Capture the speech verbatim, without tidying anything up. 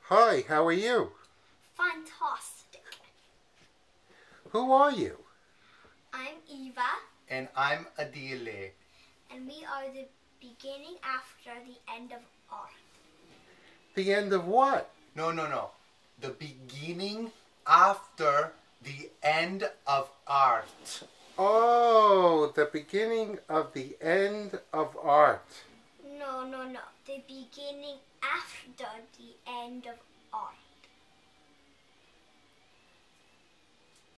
Hi, how are you? Fantastic. Who are you? I'm Eva. And I'm Adele. And we are the beginning after the end of art. The end of what? No, no, no. The beginning after the end of art. Oh, the beginning of the end of art. No, no, no. The beginning after the end of art.